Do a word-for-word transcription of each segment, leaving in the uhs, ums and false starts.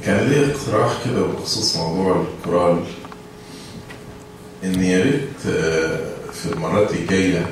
كان لي اقتراح كده بخصوص موضوع الكورال، ان يا ريت في المرات الجايه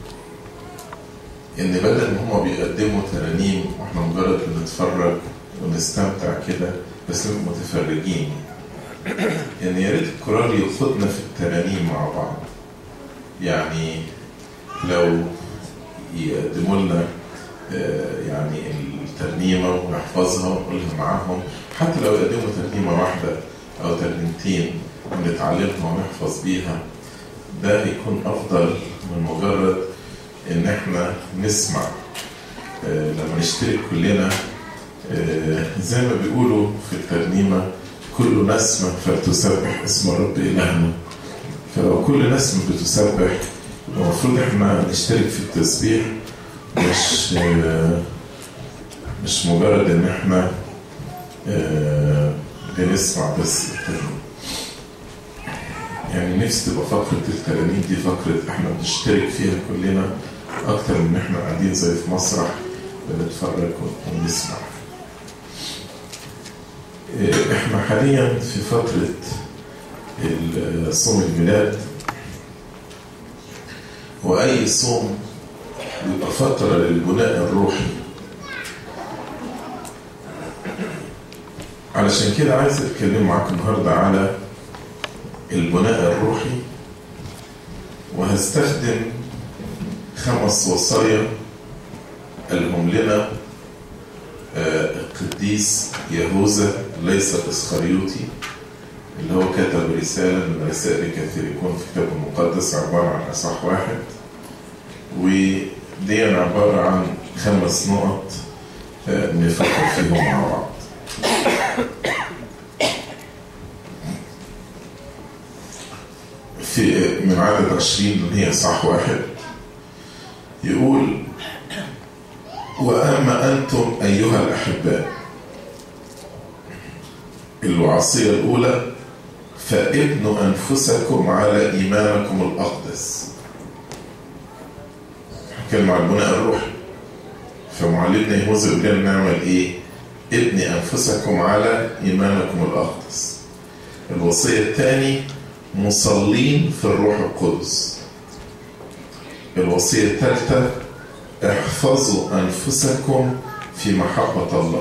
ان بدل ما هما بيقدموا ترانيم واحنا مجرد بنتفرج ونستمتع كده بس نبقى متفرجين، ان يا ريت الكورال ياخدنا في الترانيم مع بعض. يعني لو يقدموا لنا يعني الترنيمه ونحفظها ونقولها معاهم، حتى لو يقدموا ترنيمه واحده او ترنيمتين نتعلمها ونحفظ بيها، ده هيكون افضل من مجرد ان احنا نسمع. آه لما نشترك كلنا آه زي ما بيقولوا في الترنيمه كل نسمه فلتسبح اسم الرب الهنا، فلو كل نسمه بتسبح المفروض احنا نشترك في التسبيح، مش آه مش مجرد ان احنا آه بنسمع بس الترنيمه. يعني نفسي تبقى فقرة الترانيم دي فقرة احنا بنشترك فيها كلنا اكتر من احنا قاعدين زي في مسرح بنتفرج ونسمع. احنا حاليا في فترة صوم الميلاد، واي صوم بيبقى فترة للبناء الروحي. علشان كده عايز اتكلم معاكم النهارده على البناء الروحي، وهستخدم خمس وصايا قالهم لنا القديس يهوذا ليس الإسخريوطي، اللي هو كتب رسالة من رسائل الكاثوليكون في الكتاب المقدس عبارة عن أصحاح واحد، ودي عبارة عن خمس نقط نفكر فيهم مع بعض. في من عدد عشرين اللي هي صح واحد يقول: وأما أنتم أيها الأحباء، الوصية الأولى: فابنوا أنفسكم على إيمانكم الأقدس. كلمة على البناء الروحي، فمعلمنا يهوذا يقول لنا نعمل إيه؟ ابني أنفسكم على إيمانكم الأقدس. الوصية الثانية: مصلين في الروح القدس. الوصية الثالثة: احفظوا أنفسكم في محبة الله.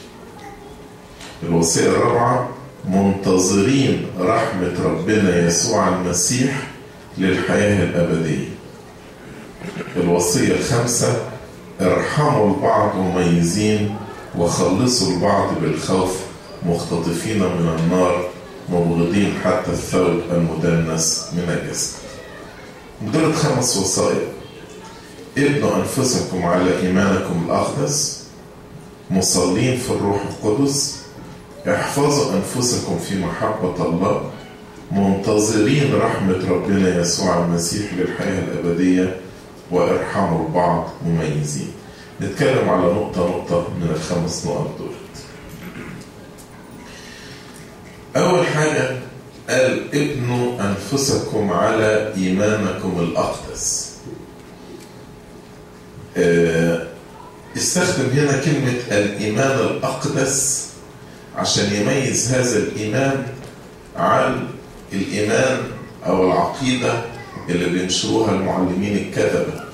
الوصية الرابعة: منتظرين رحمة ربنا يسوع المسيح للحياة الأبدية. الوصية الخامسة: ارحموا البعض مميزين وخلصوا البعض بالخوف مختطفين من النار مبغضين حتى الثوب المدنس من الجسد. دول خمس وصايا: ابنوا أنفسكم على إيمانكم الأقدس، مصلين في الروح القدس، احفظوا أنفسكم في محبة الله، منتظرين رحمة ربنا يسوع المسيح للحياة الأبدية، وارحموا البعض مميزين. نتكلم على نقطة نقطة من الخمس نقط دول. أول حاجة قال: ابنوا أنفسكم على إيمانكم الأقدس. استخدم هنا كلمة الإيمان الأقدس عشان يميز هذا الإيمان عن الإيمان أو العقيدة اللي بينشروها المعلمين الكذبة.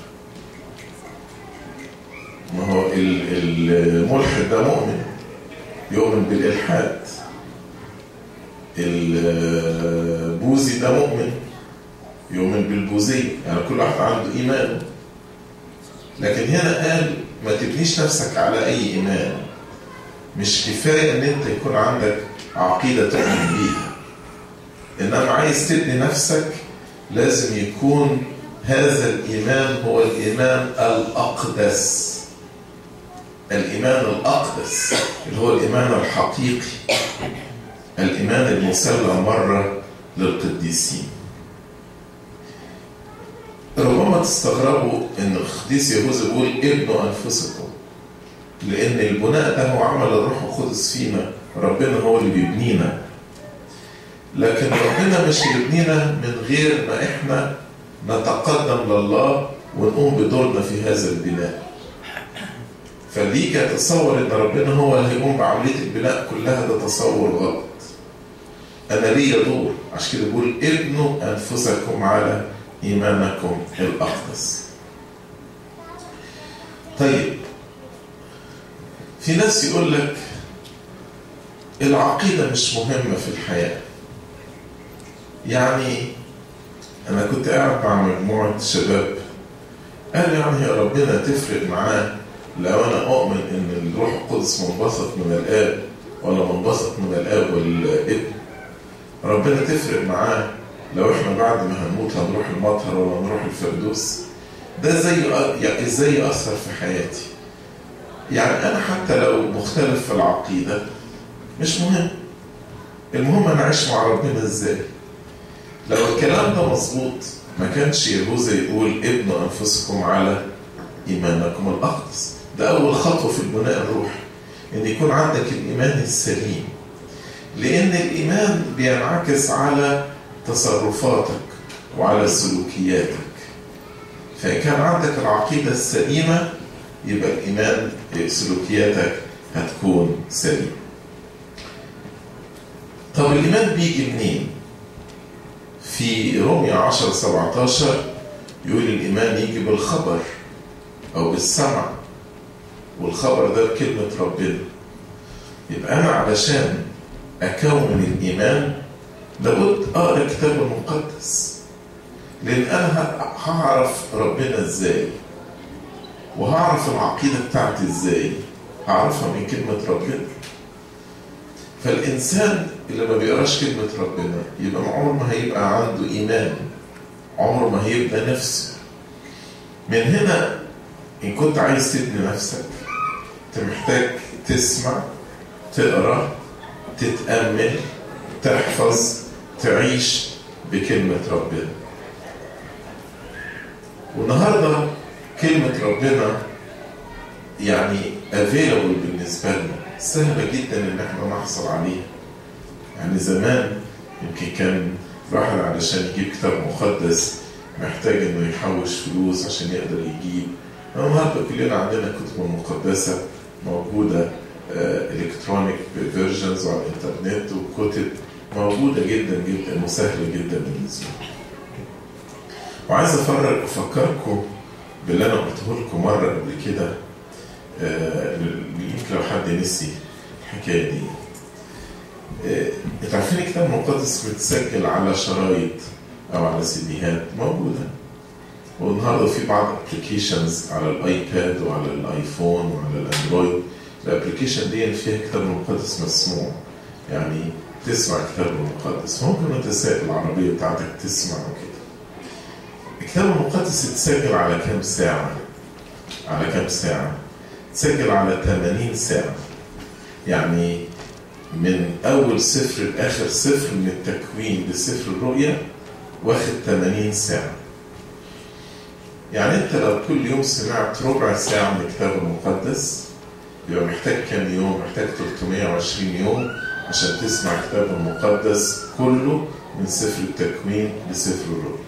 ما هو الملحد ده مؤمن، يؤمن بالإلحاد. البوذي ده مؤمن، يؤمن بالبوذية. يعني كل واحد عنده إيمان. لكن هنا قال ما تبنيش نفسك على أي إيمان. مش كفاية أن أنت يكون عندك عقيدة تؤمن بيها، إنما عايز تبني نفسك لازم يكون هذا الإيمان هو الإيمان الأقدس. الإيمان الأقدس اللي هو الإيمان الحقيقي، الإيمان المسلم مرة للقديسين. ربما تستغربوا ان القديس يهوذا يقول ابنوا أنفسكم، لأن البناء ده هو عمل الروح القدس فينا. ربنا هو اللي بيبنينا، لكن ربنا مش يبنينا من غير ما احنا نتقدم لله ونقوم بدورنا في هذا البناء. فاللي يجي يتصور ان ربنا هو اللي هيقوم بعمليه البناء كلها ده تصور غلط. انا ليا دور، عشان كده بقول ابنوا انفسكم على ايمانكم الاقدس. طيب في ناس يقول لك العقيده مش مهمه في الحياه. يعني انا كنت قاعد مع مجموعه شباب قال يعني يا ربنا تفرق معاه لو انا اؤمن ان الروح القدس منبثق من الاب ولا منبثق من الاب والابن؟ ربنا تفرق معاه لو احنا بعد ما هنموت هنروح المطهر ولا نروح الفردوس؟ ده زي يعني ازاي يأثر في حياتي؟ يعني انا حتى لو مختلف في العقيدة مش مهم، المهم انا عايش مع ربنا ازاي. لو الكلام ده مظبوط ما كانش يهوذا يقول ابنوا انفسكم على ايمانكم الاقدس. ده اول خطوة في البناء الروحي، ان يكون عندك الايمان السليم، لان الايمان بينعكس على تصرفاتك وعلى سلوكياتك. فإن كان عندك العقيدة السليمة يبقى الإيمان سلوكياتك هتكون سليمة. طب الإيمان بيجي منين؟ في رومية عشرة سبعتاشر يقول الإيمان يجي بالخبر أو بالسمع، والخبر ده بكلمة ربنا. يبقى أنا علشان أكون الإيمان لابد أقرأ الكتاب المقدس، لأن أنا هعرف ربنا إزاي وهعرف العقيدة بتاعتي إزاي؟ هعرفها من كلمة ربنا. فالإنسان اللي ما بيقراش كلمة ربنا يبقى عمره ما هيبقى عنده إيمان، عمره ما هيبقى نفسه. من هنا إن كنت عايز تبني نفسك أنت محتاج تسمع، تقرأ، تتأمل، تحفظ، تعيش بكلمة ربنا. والنهاردة كلمة ربنا يعني available بالنسبة لنا، سهلة جدا ان احنا نحصل عليها. يعني زمان يمكن كان الواحد علشان يجيب كتاب مقدس محتاج انه يحوش فلوس عشان يقدر يجيب. النهاردة كلنا عندنا كتب مقدسة موجودة الكترونيك فيرجنز على الانترنت، وكتب موجودة جدا جدا وسهلة جدا بالنسبة لنا. وعايز افرق افكركم باللي انا قلته لكم مره قبل كده، يمكن لو حد نسي الحكايه دي. انتوا عارفين الكتاب المقدس متسجل على شرايط او على سيديهات موجوده، والنهارده في بعض ابلكيشنز على الايباد وعلى الايفون وعلى الاندرويد. الابلكيشن دي فيها الكتاب المقدس مسموع، يعني تسمع الكتاب المقدس. ممكن انت سايق العربيه بتاعتك تسمع وكده. الكتاب المقدس يتسجل على كام ساعة؟ على كام ساعة؟ يتسجل على ثمانين ساعة. يعني من أول سفر لآخر سفر من التكوين لسفر الرؤيا واخد ثمانين ساعة. يعني أنت لو كل يوم سمعت ربع ساعة من الكتاب المقدس يبقى محتاج كام يوم؟ محتاج ثلاثمائة وعشرين يوم عشان تسمع الكتاب المقدس كله من سفر التكوين لسفر الرؤيا.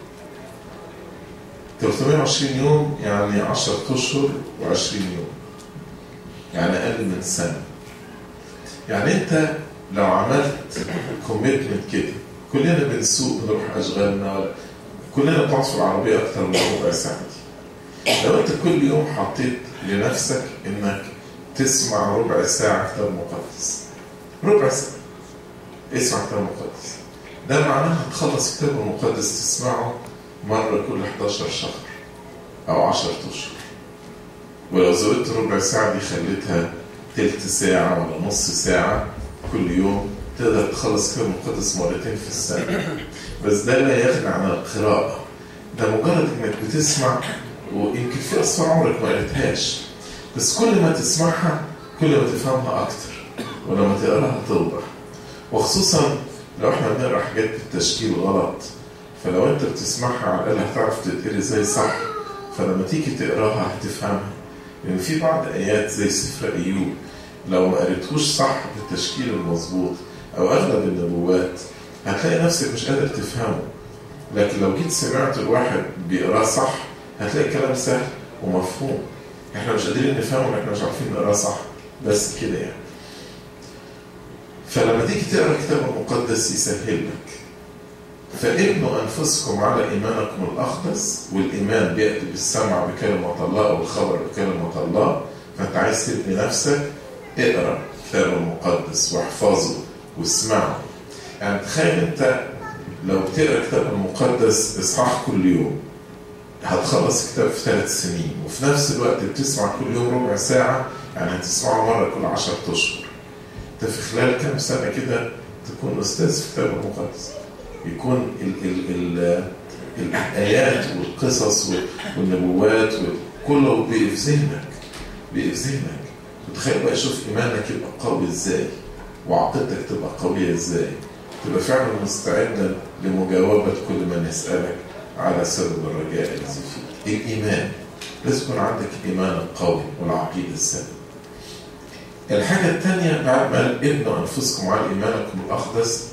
ثلاثمائة وعشرين يوم يعني عشرة أشهر وعشرين يوم، يعني أقل من سنة. يعني أنت لو عملت كوميتمنت كده، كلنا بنسوق بنروح أشغالنا، كلنا بنقعد في العربية أكتر من ربع ساعة دي. لو أنت كل يوم حطيت لنفسك إنك تسمع ربع ساعة كتاب مقدس، ربع ساعة اسمع كتاب مقدس، ده معناه هتخلص الكتاب المقدس تسمعه مرة كل حداشر شهر أو عشرة أشهر. ولو زودت ربع ساعة دي خليتها تلت ساعة ولا نص ساعة كل يوم، تقدر تخلص كتاب مقدس مرتين في السنة. بس ده لا يغني عن القراءة، ده مجرد إنك بتسمع. ويمكن في أسفار عمرك ما قريتهاش، بس كل ما تسمعها كل ما تفهمها أكتر، ولما تقراها توضح. وخصوصا لو احنا بنقرا حاجات بالتشكيل غلط، فلو انت بتسمعها على الاقل هتعرف تتقري ازاي صح، فلما تيجي تقراها هتفهمها. لان في بعض ايات زي سفر ايوب لو ما قريتهوش صح بالتشكيل المظبوط او اغلب النبوات هتلاقي نفسك مش قادر تفهمه. لكن لو جيت سمعت الواحد بيقراه صح هتلاقي كلام سهل ومفهوم. احنا مش قادرين نفهمه، احنا مش عارفين نقراه صح، بس كده يعني. فلما تيجي تقرا الكتاب المقدس يسهل لك. فابنوا انفسكم على ايمانكم الاقدس، والايمان بياتي بالسمع بكلمه الله او الخبر بكلمه الله. فانت عايز تبني نفسك، اقرا الكتاب المقدس واحفظه واسمعه. يعني تخيل انت لو بتقرا الكتاب المقدس اصحاح كل يوم هتخلص الكتاب في ثلاث سنين، وفي نفس الوقت بتسمع كل يوم ربع ساعه، يعني هتسمعه مره كل عشرة اشهر. انت في خلال كام سنه كده تكون استاذ في الكتاب المقدس، يكون ال ال ال الايات والقصص والنبوات كله بيبقى في ذهنك، بيبقى في ذهنك. وتخيل بقى، شوف ايمانك يبقى قوي ازاي، وعقيدتك تبقى قويه ازاي، تبقى فعلا مستعدا لمجاوبه كل من يسالك على سبب الرجاء الذي فيك. الايمان لازم يكون عندك الايمان القوي والعقيده السليمه. الحاجه الثانيه بعد ما ابنوا انفسكم على ايمانكم الاقدس،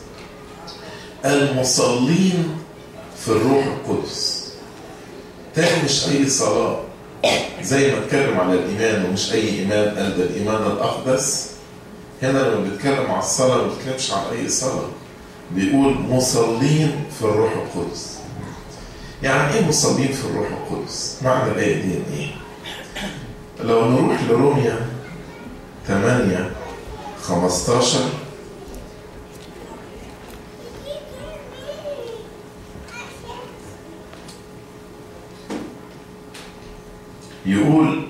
المصلين في الروح القدس. تاني مش اي صلاه زي ما اتكلم على الايمان ومش اي ايمان، قال ده الايمان الاقدس. هنا لما بيتكلم على الصلاه ما بيتكلمش على اي صلاه، بيقول مصلين في الروح القدس. يعني ايه مصلين في الروح القدس؟ معنى الايه دي ايه؟ لو نروح لروميا ثمانية خمستاشر، يقول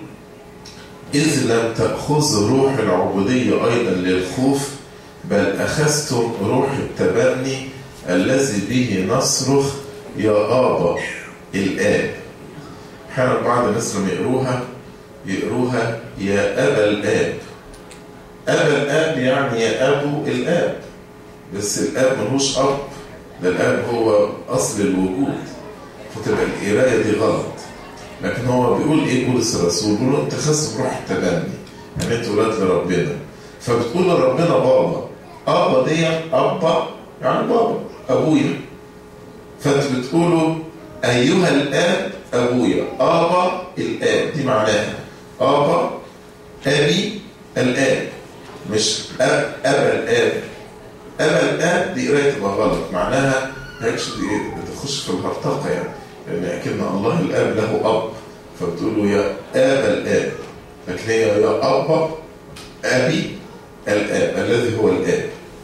إذ لم تأخذوا روح العبودية أيضا للخوف، بل أخذتم روح التبني الذي به نصرخ يا آبا الآب. أحيانا بعض الناس لما يقروها يقروها يا أبا الآب. أبا الآب يعني يا أبو الآب، بس الآب ملوش أب، ده الآب هو أصل الوجود، فتبقى القراية دي غلط. لكن هو بيقول ايه بولس الرسول؟ بيقول انت خدت بروح التبني، يعني انت ولاد لربنا، فبتقول لربنا بابا. ابا دي ابا يعني بابا، ابويا. فانت بتقولوا ايها الاب ابويا، ابا الاب، دي معناها ابا ابي الاب، مش اب ابا الاب. ابا الاب دي قرايه تبقى غلط، معناها هيكش دي بتخش في الهرطقه يعني، لأن أكن الله الآب له أب، فبتقولوا يا آب الآب، لكن هي يا أبا أبي الآب الذي هو الآب.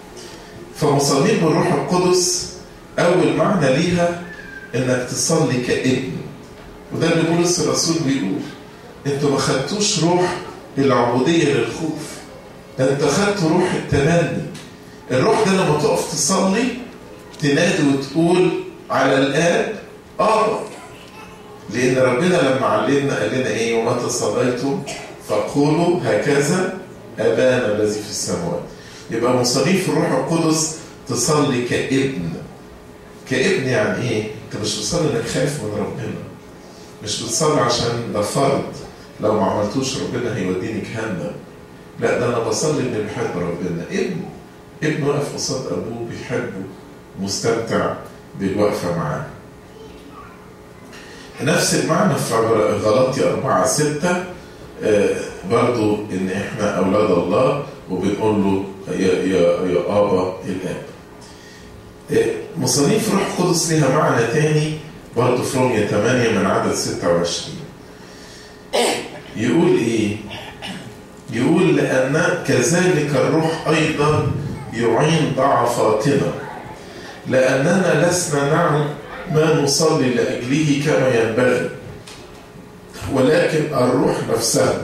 فمصلين بالروح القدس أول معنى ليها إنك تصلي كابن، وده اللي بولس الرسول بيقول أنتوا ما خدتوش روح العبودية للخوف، ده أنت خدتوا روح التبني. الروح ده لما تقف تصلي تنادي وتقول على الآب آبا، لأن ربنا لما علمنا قال لنا إيه؟ ومتى صليتم فقولوا هكذا أبانا الذي في السماوات. يبقى مصلين في الروح القدس تصلي كابن. كابن يعني إيه؟ أنت مش بتصلي إنك خايف من ربنا، مش بتصلي عشان ده فرض لو ما عملتوش ربنا هيوديني جهنم، لا، ده أنا بصلي إني بحب ربنا. ابن ابن واقف قصاد أبوه بيحبه، مستمتع بالوقفة معاه. نفس المعنى في غلاطيا أربعة ستة، آه برضو إن إحنا أولاد الله وبنقول له يا, يا, يا آبا الآب. آه مصلين في روح القدس لها معنى تاني برضو في روميا ثمانية من عدد ستة وعشرين. يقول إيه؟ يقول لأن كذلك الروح أيضا يعين ضعفاتنا، لأننا لسنا نعلم ما نصلي لأجله كما ينبغي، ولكن الروح نفسه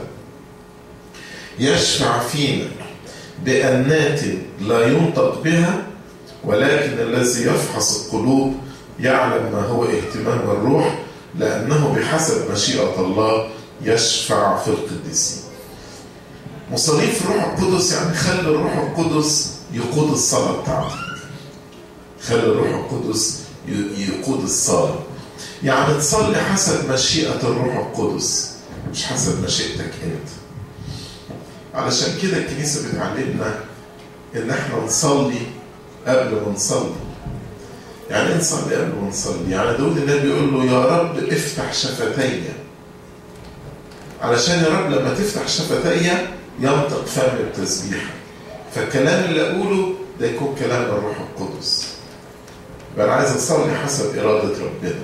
يشفع فينا بأنات لا ينطق بها، ولكن الذي يفحص القلوب يعلم ما هو اهتمام الروح، لأنه بحسب مشيئة الله يشفع في القديسين. مصلين في الروح القدس يعني خلي الروح القدس يقود الصلاة بتاعتك، خلي الروح القدس يقود الصلاة، يعني تصلي حسب مشيئة الروح القدس مش حسب مشيئتك انت. علشان كده الكنيسة بتعلمنا ان احنا نصلي قبل ما نصلي. يعني ايه نصلي قبل ما نصلي؟ يعني داود النبي يقول له يا رب افتح شفتي. علشان يا رب لما تفتح شفتي ينطق فم التسبيح، فالكلام اللي أقوله ده يكون كلام الروح القدس. أنا عايز أصلي حسب إرادة ربنا.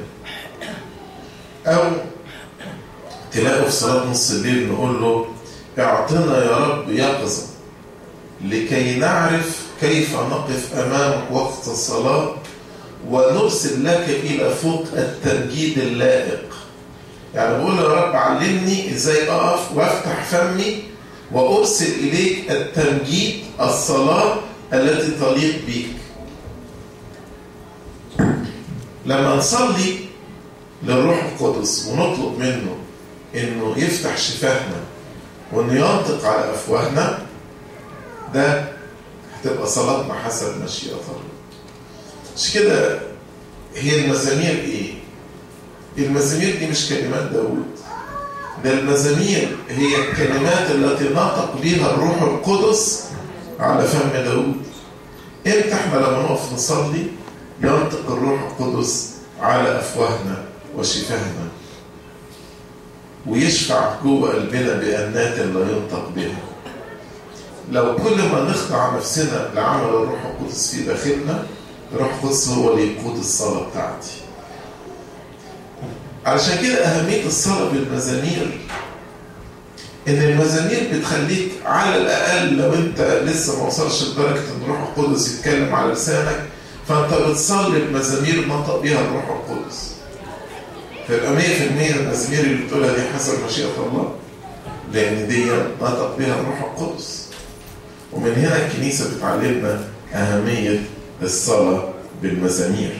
أو تلاقوا في صلاة نص الليل نقول له اعطنا يا رب يقظة لكي نعرف كيف نقف أمامك وقت الصلاة ونرسل لك إلى فوق التمجيد اللائق. يعني بقول يا رب علمني إزاي أقف وأفتح فمي وأرسل إليك التمجيد، الصلاة التي تليق بيك. لما نصلي للروح القدس ونطلب منه إنه يفتح شفاهنا وإنه ينطق على أفواهنا، ده هتبقى صلاتنا حسب مشيئة الله. مش كده هي المزامير إيه؟ المزامير دي مش كلمات داود، ده المزامير هي الكلمات التي نطق بها الروح القدس على فم داود. امتى احنا لما نقف نصلي ينطق الروح القدس على أفواهنا وشفاهنا ويشفع جوه قلبنا بأنات لا ينطق بها. لو كل ما نخضع نفسنا لعمل الروح القدس في داخلنا، الروح القدس هو اللي يقود الصلاة بتاعتي. علشان كده أهمية الصلاة بالمزامير، إن المزامير بتخليك على الأقل لو أنت لسه ما وصلش لدرجة إن الروح القدس يتكلم على لسانك، فأنت بتصلي بمزامير نطق بيها الروح القدس. فيبقى مية في المية المزامير اللي بتقولها دي حسب مشيئة الله، لأن دي نطق بيها الروح القدس. ومن هنا الكنيسة بتعلمنا أهمية الصلاة بالمزامير.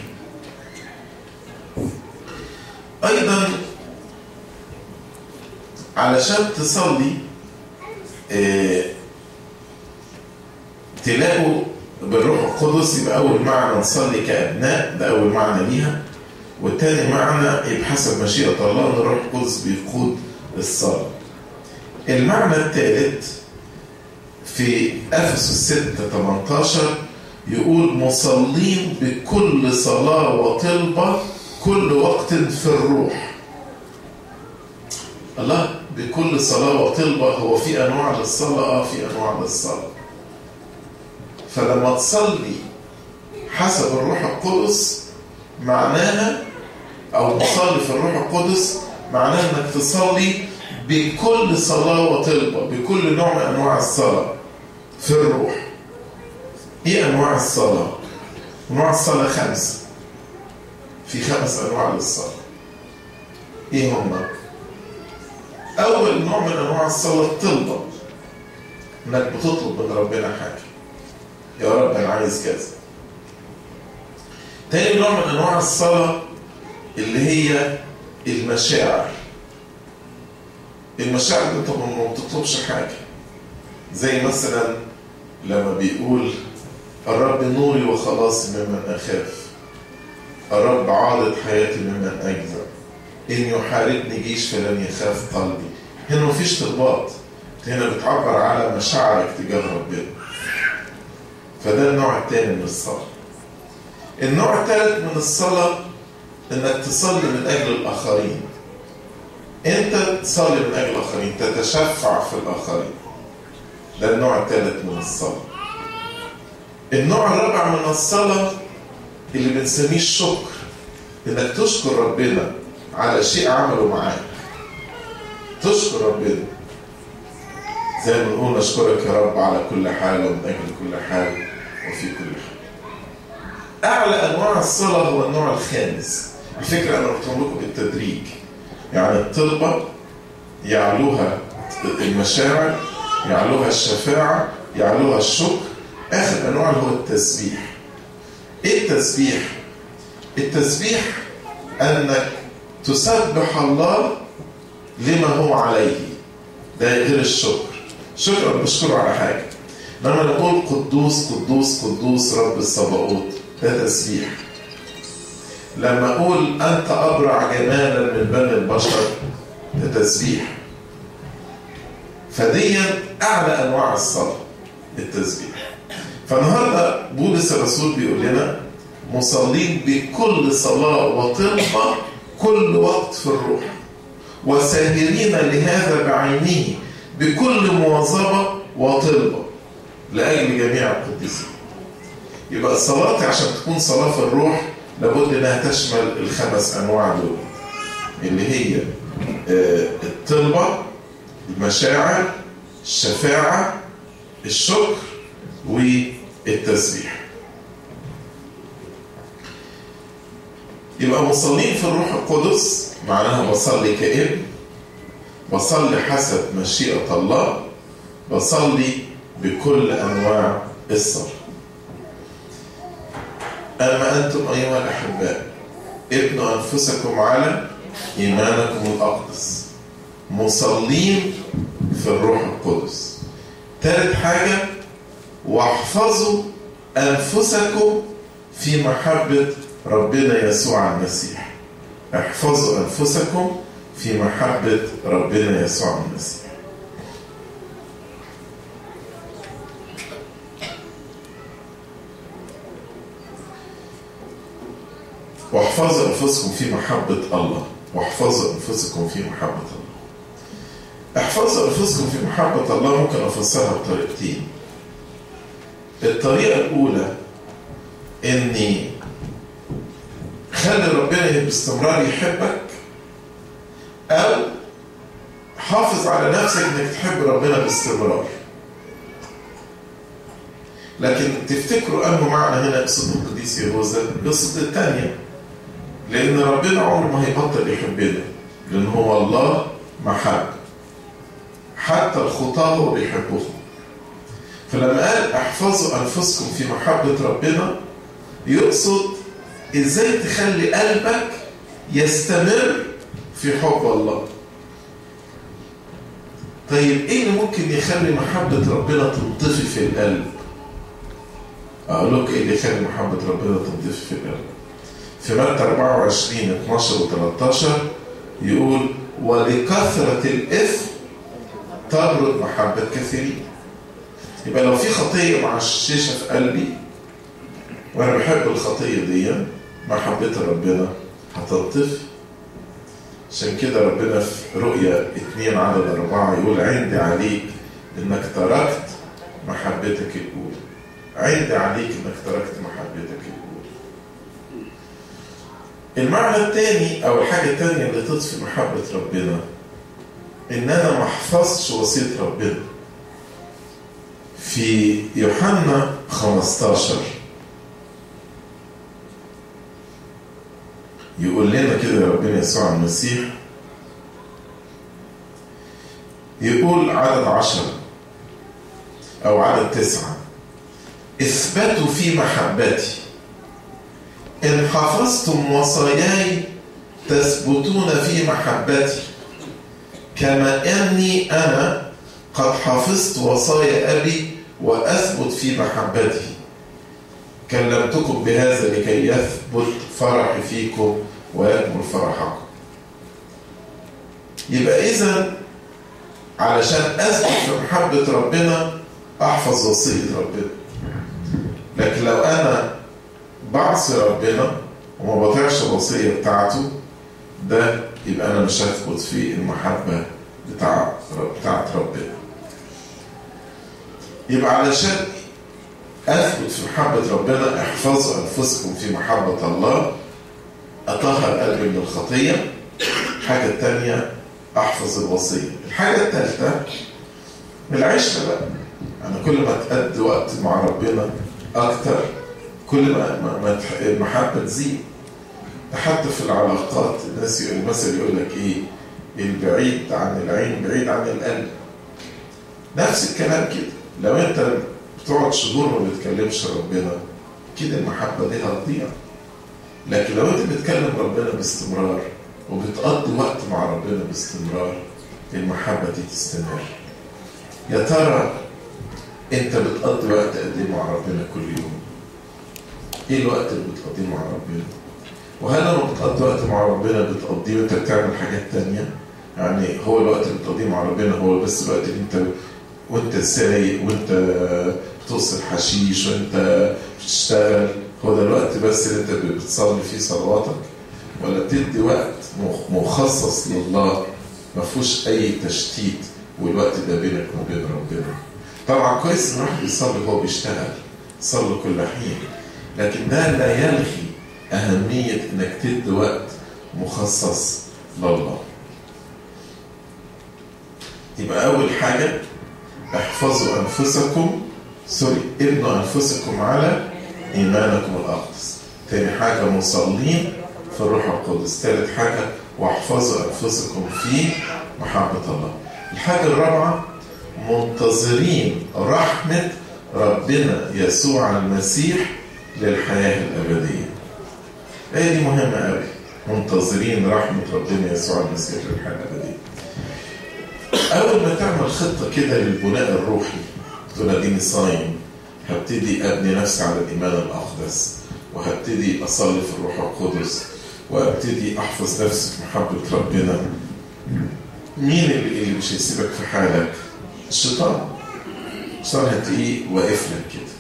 أيضا علشان تصلي اه تلاقوا بالروح القدس، يبقى أول معنى نصلي كأبناء، ده أول معنى ليها. والتاني معنى يبقى حسب مشيئة الله، أن الروح القدس بيقود الصلاة. المعنى الثالث في أفسس ستة ثمانية عشر يقول مصلين بكل صلاة وطلبة كل وقت في الروح. الله، بكل صلاة وطلبة، هو في أنواع للصلاة؟ آه في أنواع للصلاة. فلما تصلي حسب الروح القدس معناها، أو تصلي في الروح القدس معناها أنك تصلي بكل صلاة وطلبة، بكل نوع من أنواع الصلاة في الروح. إيه أنواع الصلاة؟ أنواع الصلاة خمسة، في خمس أنواع للصلاة. إيه هما؟ أول نوع من أنواع الصلاة الطلبة، إنك بتطلب من ربنا حاجة، يا رب أنا عايز كذا. تاني نوع من أنواع الصلاة اللي هي المشاعر. المشاعر دي طبعا ما بتطلبش حاجة، زي مثلا لما بيقول الرب نوري وخلاصي ممن أخاف، الرب عارض حياتي ممن أجزع، إن يحاربني جيش فلن يخاف قلبي. هنا مفيش ترباط، هنا بتعبر على مشاعرك تجاه ربنا. فده النوع الثاني من الصلاة. النوع الثالث من الصلاة إنك تصلي من أجل الآخرين. أنت تصلي من أجل الآخرين، تتشفع في الآخرين. ده النوع الثالث من الصلاة. النوع الرابع من الصلاة اللي بنسميه الشكر، إنك تشكر ربنا على شيء عمله معاك. تشكر ربنا زي ما نقول نشكرك يا رب على كل حال ومن أجل كل حال وفي كل حال. أعلى أنواع الصلاة هو النوع الخامس. الفكرة أنا قلت لكم بالتدريج، يعني الطلبة يعلوها المشاعر، يعلوها الشفاعة، يعلوها الشكر. آخر أنواع هو التسبيح. إيه التسبيح؟ التسبيح أنك تسبح الله لما هو عليه، ده غير الشكر. شكر بشكره على حاجة، لما نقول قدوس قدوس قدوس رب الصباؤوت، ده تسبيح. لما أقول أنت أبرع جمالا من بني البشر، ده تسبيح. فدي أعلى أنواع الصلاة، التسبيح. فالنهاردة بولس الرسول بيقول لنا مصلين بكل صلاة وطلبة كل وقت في الروح. وساهرين لهذا بعينه بكل مواظبة وطلبة لأجل جميع القديسين. يبقى الصلاة عشان تكون صلاة في الروح لابد انها تشمل الخمس انواع دول، اللي هي الطلبة، المشاعر، الشفاعة، الشكر، والتسبيح. يبقى مصلين في الروح القدس معناها بصلي كابن، بصلي حسب مشيئة الله، بصلي بكل أنواع الصلاة. أما أنتم أيها الأحباء ابنوا أنفسكم على إيمانكم الأقدس، مصلين في الروح القدس. ثالث حاجة، واحفظوا أنفسكم في محبة ربنا يسوع المسيح. احفظوا أنفسكم في محبة ربنا يسوع المسيح. واحفظوا أنفسكم في محبة الله. واحفظوا أنفسكم في محبة الله. احفظوا أنفسكم في محبة الله ممكن أفسرها بطريقتين. الطريقة الأولى إني خلي ربنا باستمرار يحبك، أو حافظ على نفسك إنك تحب ربنا باستمرار. لكن تفتكروا أنه معنى هنا يقصد القديس يهوذا، يقصد الثانية، لأن ربنا عمره ما هيبطل يحبنا، لأن هو الله محب، حتى الخطاة هو بيحبهم. فلما قال احفظوا أنفسكم في محبة ربنا، يقصد إزاي تخلي قلبك يستمر في حب الله. طيب إيه اللي ممكن يخلي محبة ربنا تنطفي في القلب؟ أقول لك إيه اللي يخلي محبة ربنا تنطفي في القلب. في متى أربعة وعشرين اثناشر وثلاثة يقول ولكثرة الإثم تبرد محبة كثيرين. يبقى لو في خطية معششة في قلبي وأنا بحب الخطية دي، محبة ربنا هتنطفي. عشان كده ربنا في رؤيا اتنين عدد أربعة يقول عندي عليك إنك تركت محبتك الأولى. عندي عليك إنك تركت محبتك الأولى. المعنى الثاني أو الحاجة الثانية اللي تطفي محبة ربنا إن أنا ما احفظش وصية ربنا. في يوحنا خمستاشر يقول لنا كده ربنا يسوع المسيح، يقول عدد عشرة أو عدد تسعة اثبتوا في محبتي إن حفظتم وصاياي تثبتون في محبتي كما أني أنا قد حفظت وصايا أبي وأثبت في محبته. كلمتكم بهذا لكي يثبت فرحي فيكم ويكمل فرحكم. يبقى إذن علشان أثبت في محبة ربنا أحفظ وصية ربنا. لكن لو أنا بعصي ربنا وما بطيعش الوصية بتاعته، ده يبقى أنا مش هثبت في المحبة بتاع بتاعت ربنا. يبقى علشان أثبت في محبة ربنا احفظوا أنفسكم في محبة الله، أطهر قلبي من الخطية. الحاجة الثانية أحفظ الوصية. الحاجة الثالثة العشرة بقى. أنا كل ما تقضي وقت مع ربنا أكتر كل ما, ما المحبة تزيد. حتى في العلاقات الناس المثل يقول لك إيه، البعيد عن العين بعيد عن القلب. نفس الكلام كده. لو أنت بتقعد شهور ما بتكلمش ربنا كده المحبة دي هتضيع. لكن لو أنت بتكلم ربنا باستمرار وبتقضي وقت مع ربنا باستمرار المحبة دي تستمر. يا ترى أنت بتقضي وقت قد إيه مع ربنا كل يوم؟ إيه الوقت اللي بتقضيه مع ربنا؟ وهل لما بتقضي وقت مع ربنا بتقضيه وأنت بتعمل حاجات تانية؟ يعني هو الوقت اللي بتقضيه مع ربنا هو بس الوقت اللي أنت وأنت سايق وأنت بتوصل حشيش وأنت بتشتغل، هو ده الوقت بس اللي أنت بتصلي فيه صلواتك؟ ولا بتدي وقت مخصص لله ما فيهوش اي تشتيت، والوقت ده بينك وبين ربنا. طبعا كويس ان الواحد يصلي وهو بيشتغل، يصلي كل حين، لكن ده لا يلغي اهميه انك تدي وقت مخصص لله. يبقى اول حاجه احفظوا انفسكم سوري ابنوا انفسكم على ايمانكم الاقدس. تاني حاجه مصلين في الروح القدس. ثالث حاجه واحفظوا انفسكم في محبه الله. الحاجه الرابعه منتظرين رحمه ربنا يسوع المسيح للحياه الابديه. ايه دي مهمه قوي، منتظرين رحمه ربنا يسوع المسيح للحياه الابديه. اول ما تعمل خطه كده للبناء الروحي، تقول اديني صايم، هبتدي ابني نفسي على الايمان الاقدس، وهبتدي اصلي في الروح القدس، وابتدي احفظ نفسي في محبه ربنا. مين اللي, اللي مش هيسيبك في حالك؟ الشيطان. الشيطان هتلاقيه واقف لك كده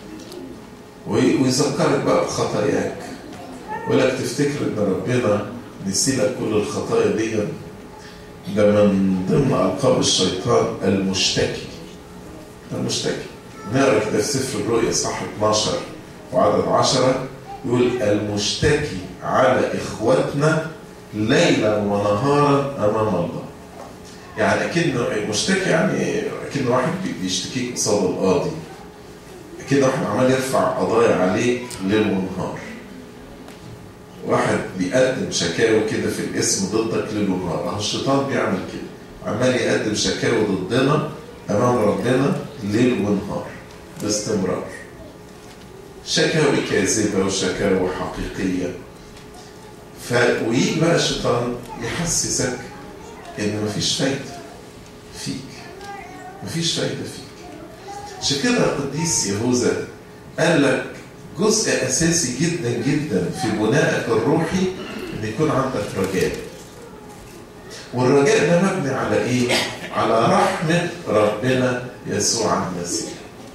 ويذكرك بقى بخطاياك، ولك تفتكر ان ربنا نسي لك كل الخطايا دي. ده من ضمن القاب الشيطان المشتكي. المشتكي نقرا كده في سفر الرؤيا صح اتناشر وعدد عشرة، يقول المشتكي على اخواتنا ليلا ونهارا امام الله. يعني اكنه المشتكي يعني اكنه واحد بيشتكيك قصاد القاضي، اكنه واحد عمال يرفع قضايا عليك ليل ونهار. واحد بيقدم شكاوى كده في الاسم ضدك ليل ونهار. الشيطان بيعمل كده، عمال يقدم شكاوى ضدنا امام ربنا ليل ونهار باستمرار. شكاوى كاذبه وشكاوى حقيقيه. ف ويجي بقى الشيطان يحسسك ان مفيش فايده فيك، مفيش فايده فيك. عشان كده القديس يهوذا قال لك جزء اساسي جدا جدا في بنائك الروحي ان يكون عندك رجاء. والرجاء ده مبني على ايه؟ على رحمه ربنا يسوع المسيح.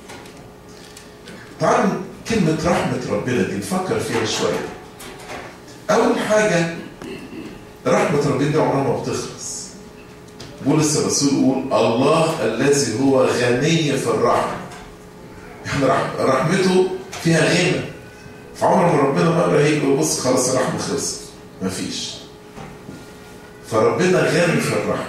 تعالوا كلمه رحمه ربنا دي نفكر فيها شويه. اول حاجه رحمه ربنا دي عمرها ما بتخلص. بولس الرسول يقول الله الذي هو غني في الرحمه. احنا رحمته فيها غنى. فعمر ما ربنا مرة هيجي يقول بص خلاص الرحمة خلصت، مفيش. فربنا غني في الرحمة.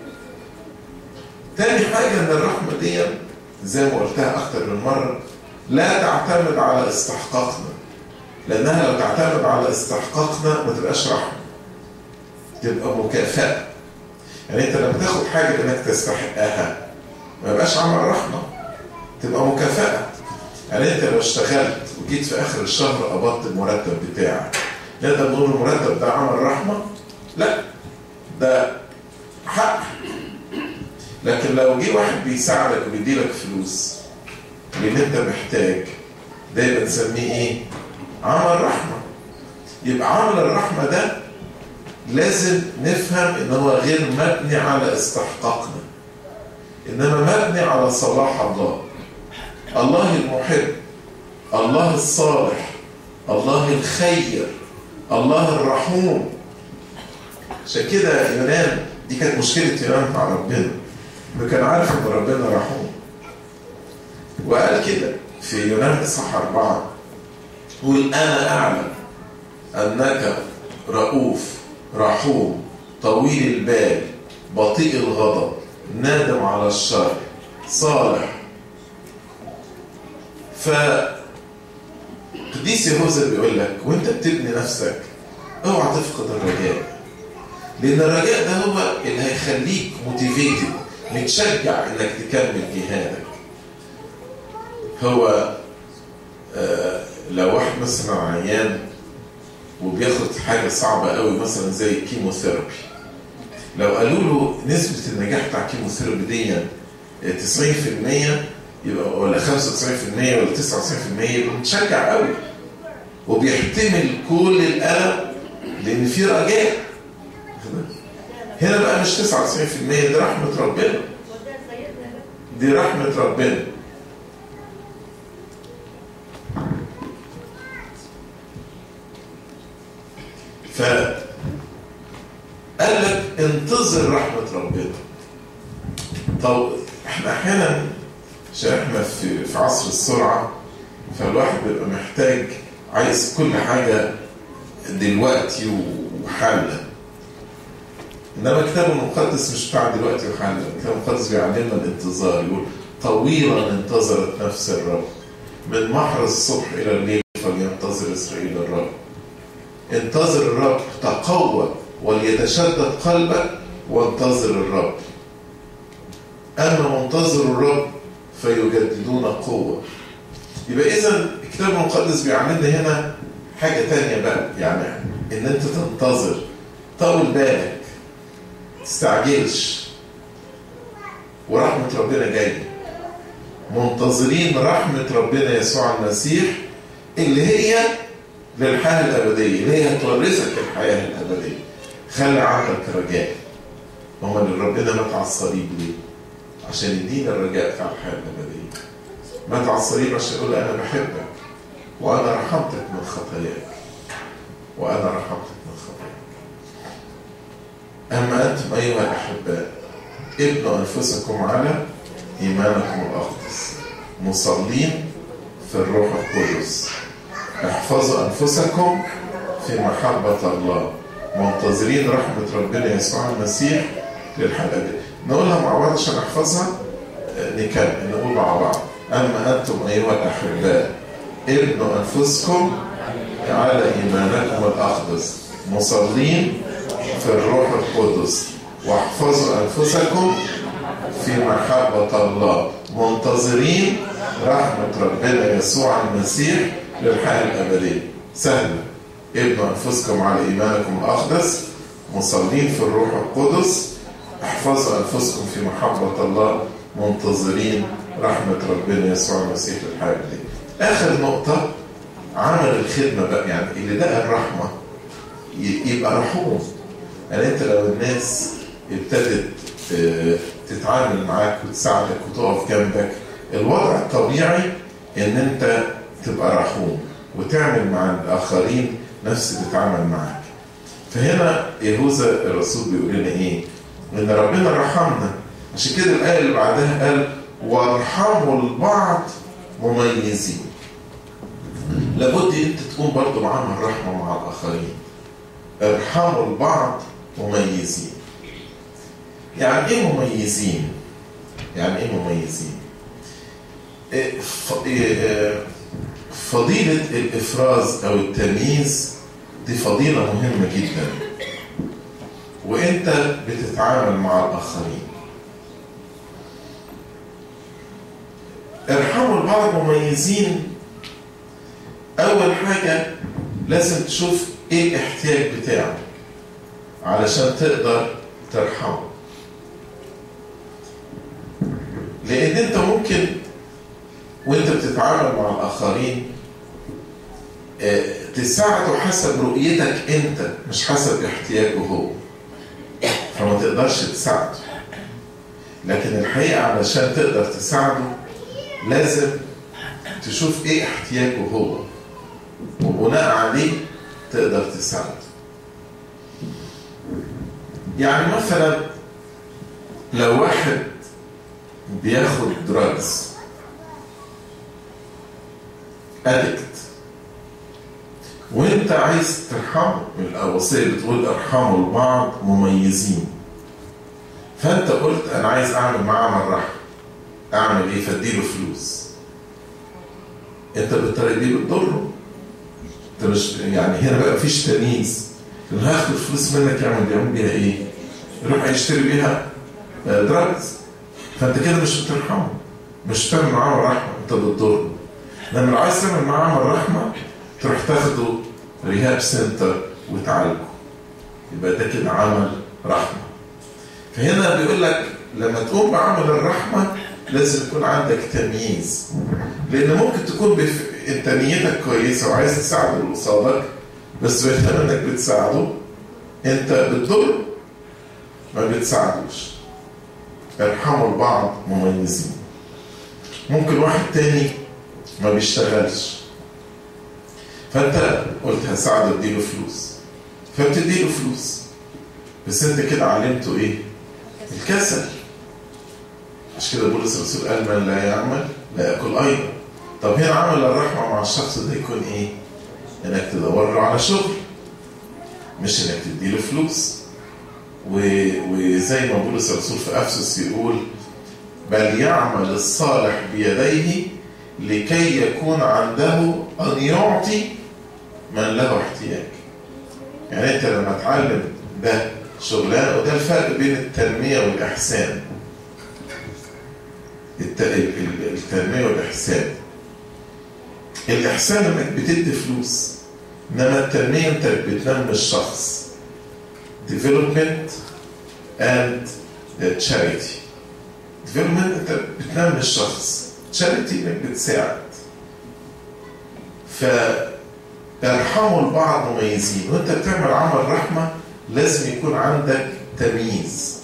تاني حاجة ان الرحمة دي زي ما قلتها اكتر من مرة لا تعتمد على استحقاقنا، لانها لو تعتمد على استحقاقنا ما تبقاش رحمة، تبقى مكافأة. يعني انت لما تاخد حاجة انك تستحقها ما يبقاش عمل رحمة، تبقى مكافأة. يعني انت لو اشتغلت وجيت في اخر الشهر قبضت المرتب بتاعك، نقدر نقول المرتب ده عمل رحمة؟ لا، ده حق. لكن لو جه واحد بيساعدك وبيديلك فلوس لان انت محتاج، ده يبقى نسميه ايه؟ عمل رحمة. يبقى عمل الرحمة ده لازم نفهم ان هو غير مبني على استحقاقنا، انما مبني على صلاح الله. الله المحب، الله الصالح، الله الخير، الله الرحوم. عشان كده يونان دي كانت مشكلة يونان مع ربنا، انه كان عارف ان ربنا رحوم. وقال كده في يونان اصحاح أربعة، يقول أنا أعلم أنك رؤوف رحوم طويل البال بطيء الغضب نادم على الشر صالح. فقديس يهوذا بيقول لك وانت بتبني نفسك اوعى تفقد الرجاء، لان الرجاء ده هو اللي هيخليك موتيفيتد، متشجع انك تكمل جهادك. هو آه لو واحد مثلا عيان وبياخد حاجه صعبه قوي مثلا زي الكيموثيرابي، لو قالوا له نسبه النجاح بتاع الكيموثيرابي دي تسعين في المية يبقى ولا خمسة وتسعين في المية ولا تسعة وتسعين في المية، يبقى متشجع قوي وبيحتمل كل الألم لأن في رجاء. هنا بقى مش تسعة وتسعين في المية، دي رحمة ربنا، دي رحمة ربنا. فقال لك انتظر رحمة ربنا. طب احنا احيانا عشان احنا في في عصر السرعه، فالواحد بيبقى محتاج عايز كل حاجه دلوقتي وحالا. انما الكتاب المقدس مش بتاع دلوقتي وحالا، الكتاب المقدس بيعلمنا الانتظار. يقول طويلا انتظرت نفس الرب، من محرز الصبح الى الليل فلينتظر اسرائيل الرب. انتظر الرب، تقوى وليتشدد قلبك وانتظر الرب. اما منتظر الرب فيجددون قوه. يبقى اذا الكتاب المقدس بيعلمنا هنا حاجه تانية بقى، يعني ان انت تنتظر، طول بالك، تستعجلش، ورحمه ربنا جايه. منتظرين رحمه ربنا يسوع المسيح اللي هي للحياه الابديه، اللي هي هتورثك الحياه الابديه. خلي عندك رجاء. هما اللي ربنا مات على الصليب ليه؟ عشان يدينا الرجاء بتاع الحياه الابديه. مات على الصليب عشان يقول انا بحبك وانا رحمتك من خطاياك، وانا رحمتك من خطاياك. اما انتم ايها الاحباء ابنوا انفسكم على ايمانكم الاقدس، مصلين في الروح القدس، احفظوا انفسكم في محبه الله، منتظرين رحمه ربنا يسوع المسيح للحياه الابديه. نقولها مع بعض عشان نحفظها. نكمل نقول مع بعض. أما أنتم أيها الأحباء ابنوا أنفسكم على إيمانكم الأقدس، مصلين في الروح القدس، واحفظوا أنفسكم في محبة الله، منتظرين رحمة ربنا يسوع المسيح للحياة الأبدية. سهلة. ابنوا أنفسكم على إيمانكم الأقدس، مصلين في الروح القدس، احفظوا أنفسكم في محبة الله، منتظرين رحمة ربنا يسوع المسيح للحياة الأبدية. آخر نقطة عمل الخدمة بقى، يعني اللي لقى الرحمة يبقى رحوم. يعني أنت لو الناس ابتدت تتعامل معاك وتساعدك وتقف جنبك، الوضع الطبيعي إن أنت تبقى رحوم وتعمل مع الآخرين نفس اللي بتعمل معاك. فهنا يهوذا الرسول بيقول لنا إيه؟ إن ربنا رحمنا. عشان كده الآية اللي بعدها قال وارحموا البعض مميزين. لابد انت تكون برضو معاهم الرحمة مع الآخرين. ارحموا البعض مميزين. يعني ايه مميزين؟ يعني ايه مميزين؟ فضيلة الإفراز أو التمييز دي فضيلة مهمة جدا وانت بتتعامل مع الآخرين. ارحموا البعض مميزين. أول حاجة لازم تشوف إيه الاحتياج بتاعه علشان تقدر ترحمه. لأن أنت ممكن وأنت بتتعامل مع الآخرين تساعده حسب رؤيتك أنت مش حسب احتياجه هو، فما تقدرش تساعده. لكن الحقيقة علشان تقدر تساعده لازم تشوف ايه احتياجه هو وبناء عليه تقدر تساعده. يعني مثلا لو واحد بياخد دراجز ادكت وانت عايز ترحمه، الوصية بتقول ارحموا البعض مميزين، فانت قلت انا عايز اعمل معاه عمل رحمة، اعمل ايه؟ فاديله فلوس. انت بالطريقه دي بتضره. انت مش يعني هنا بقى مفيش تمييز. اللي هياخد فلوس منك يعمل يعمل بيها ايه؟ يروح يشتري بيها دراجز. فانت كده مش بترحمه، مش بتعمل معاه رحمه، انت بتضره. لما لو عايز تعمل معاه عمل رحمه تروح تاخده ريهاب سنتر وتعالجه، يبقى ده كده عمل رحمه. فهنا بيقول لك لما تقوم بعمل الرحمه لازم يكون عندك تمييز. لان ممكن تكون بف... انت نيتك كويسه وعايز تساعد اللي قصادك، بس بيهتم انك بتساعده انت بتضر ما بتساعدوش. ارحموا البعض مميزين. ممكن واحد تاني ما بيشتغلش، فانت قلت هساعده اديله فلوس، فبتديله فلوس، بس انت كده علمته ايه؟ الكسل. عشان كده بولس الرسول قال من لا يعمل لا يأكل أيضا. طب هنا عمل الرحمة مع الشخص ده يكون إيه؟ إنك تدور له على شغل، مش إنك تديله فلوس. وزي ما بولس الرسول في أفسس يقول بل يعمل الصالح بيديه لكي يكون عنده أن يعطي من له احتياج. يعني أنت لما تعلم ده شغلانة، وده الفرق بين التنمية والإحسان. التنمية والإحسان، الإحسان إنك بتدي فلوس، إنما التنمية أنت بتنمي الشخص. development and charity. development أنت بتنمي الشخص، charity إنك بتساعد. فارحموا البعض مميزين. وأنت بتعمل عمل رحمة لازم يكون عندك تمييز.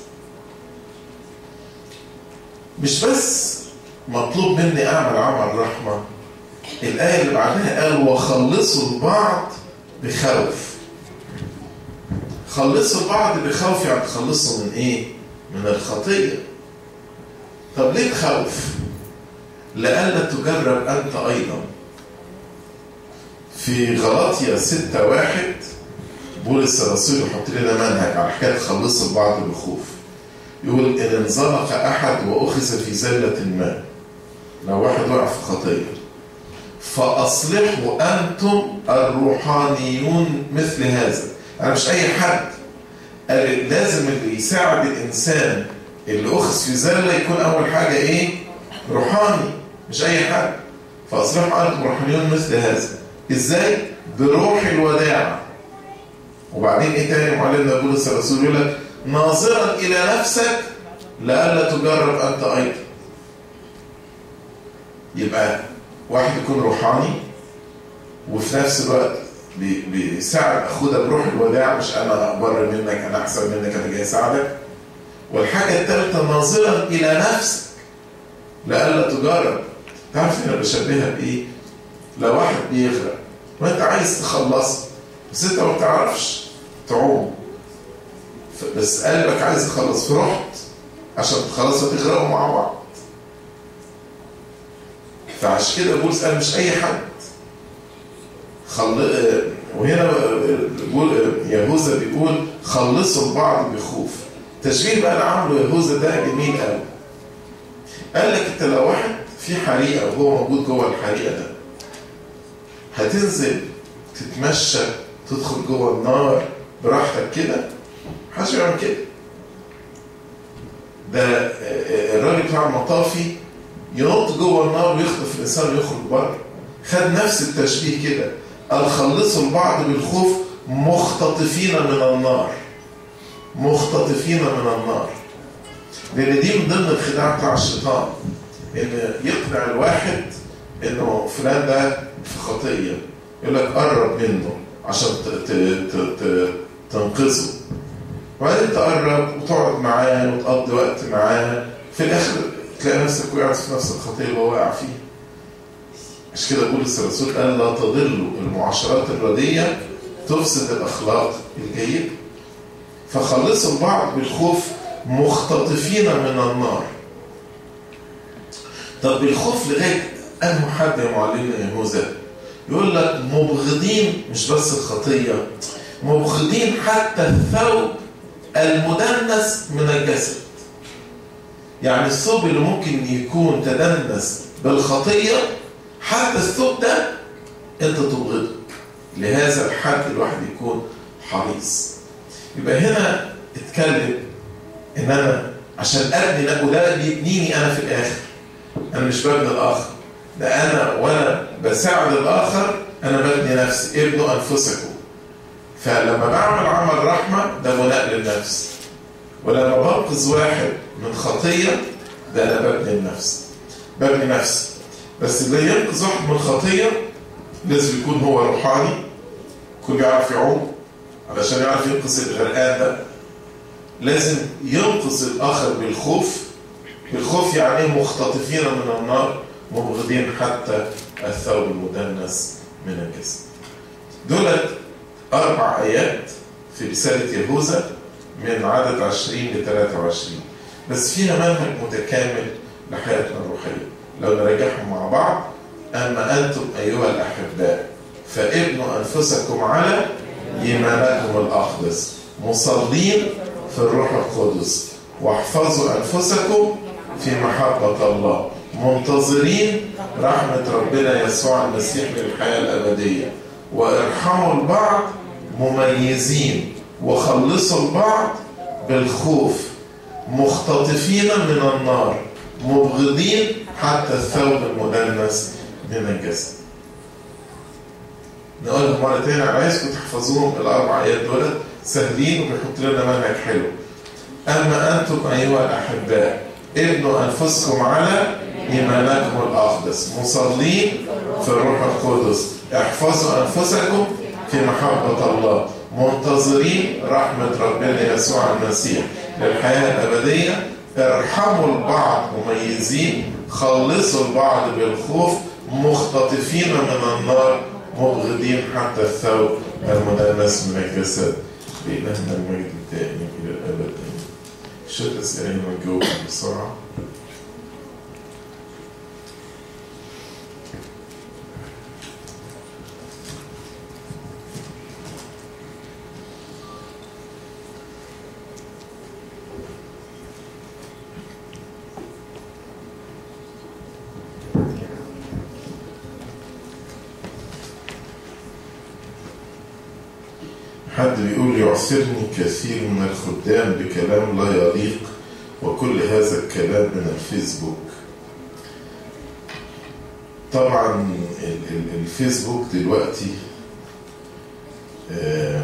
مش بس مطلوب مني أعمل عمل رحمة، الآية اللي بعدها قال وخلصوا البعض بخوف. خلصوا البعض بخوف يعني تخلصوا من إيه؟ من الخطية. طب ليه بخوف؟ لألا تجرب أنت أيضا. في غلاطيا ستة واحد بولس الرسول يحط لنا منهج على حكاية خلصوا البعض بخوف. يقول إن انزلق أحد وأخذ في زلة ما، لو واحد وقع في خطية، فأصلحوا أنتم الروحانيون مثل هذا. أنا مش أي حد، لازم اللي يساعد الإنسان اللي أخذ في زلة يكون أول حاجة إيه؟ روحاني، مش أي حد. فأصلحوا أنتم روحانيون مثل هذا. إزاي؟ بروح الوداع. وبعدين إيه تاني معلمنا بولس الرسول يقول لك ناظرا إلى نفسك لألا تجرب أنت أيضا. يبقى واحد يكون روحاني وفي نفس الوقت بيساعد أخوده بروح الوداع، مش أنا أبر منك، أنا أحسن منك، أنا جاي أساعدك. والحاجة الثالثة ناظرا إلى نفسك لألا تجرب. تعرف أنا بشبهها بإيه؟ لو واحد بيغرق وأنت عايز تخلصه بس أنت ما بتعرفش تعوم، بس قلبك عايز يخلص، فرحت عشان خلاص هتغرقوا مع بعض. فعشان كده بولس قال مش اي حد. خل... وهنا بيقول يهوذا بيقول خلصوا البعض بخوف. تشبيه بقى اللي عمله يهوذا ده جميل قوي. قال لك انت لو واحد في حريقه وهو موجود جوه الحريقه ده، هتنزل تتمشى تدخل جوه النار براحتك كده؟ محدش يعمل كده. ده الراجل بتاع المطافي ينط جوه النار ويخطف الانسان ويخرج بره. خد نفس التشبيه كده، قال خلصوا البعض بالخوف مختطفين من النار. مختطفين من النار. لان دي من ضمن الخداع بتاع الشيطان، ان يقنع الواحد انه فلان ده في خطيه، يقول لك قرب منه عشان تنقذه. وبعدين تقرب وتقعد معاه وتقضي وقت معاه، في الاخر تلاقي نفسك وقعت في نفس الخطيه اللي هو واقع فيها. عشان كده بولس الرسول قال لا تضلوا المعاشرات الرديئه تفسد الاخلاق الجيده. فخلصوا البعض بالخوف مختطفين من النار. طب بالخوف لغايه انه حد يا معلمنا يهوذا يقول لك مبغضين مش بس الخطيه، مبغضين حتى الثوب المدنس من الجسد. يعني الثوب اللي ممكن يكون تدنس بالخطيه، حتى الثوب ده انت تبغضه. لهذا الحد الواحد يكون حريص. يبقى هنا اتكلم ان انا عشان ابني، وده بيبنيني انا في الاخر. انا مش ببني الاخر، ده انا وانا بساعد الاخر انا ببني نفسي. ابنوا انفسكم. فلما بعمل عمل رحمه ده بناء للنفس، ولما بنقذ واحد من خطيه ده انا ببني النفس، ببني نفسي. بس اللي ينقذ واحد من خطيه لازم يكون هو روحاني، يكون بيعرف يعوم علشان يعرف ينقذ الغرقان ده. لازم ينقذ الاخر بالخوف. بالخوف يعني مختطفين من النار مبغضين حتى الثوب المدنس من الجسد. دولت أربع آيات في رسالة يهوذا من عدد عشرين لثلاثة وعشرين. بس فيها منهج متكامل لحياتنا الروحية لو نراجعهم مع بعض. أما أنتم أيها الأحباء فابنوا أنفسكم على إيمانكم الأقدس مصلين في الروح القدس، واحفظوا أنفسكم في محبة الله منتظرين رحمة ربنا يسوع المسيح للحياة الأبدية، وارحموا البعض مميزين، وخلصوا البعض بالخوف، مختطفين من النار، مبغضين حتى الثوب المدنس من الجسد. نقولهم مرة تانية، أنا عايزكم تحفظوهم الأربع آيات دول، سهلين وبيحط لنا منهج حلو. أما أنتم أيها الأحباء ابنوا أنفسكم على إيمانكم الأقدس مصلين في الروح القدس، احفظوا أنفسكم في محبة الله منتظرين رحمة ربنا يسوع المسيح للحياة الأبدية، ارحموا البعض مميزين، خلصوا البعض بالخوف، مختطفين من النار، مبغضين حتى الثوب المدنس من الجسد. بإلهنا المجد الدائم إلى الأبد. شو تسألين من جوه بسرعة؟ حد بيقول يعثرني كثير من الخدام بكلام لا يليق، وكل هذا الكلام من الفيسبوك. طبعا الفيسبوك دلوقتي آه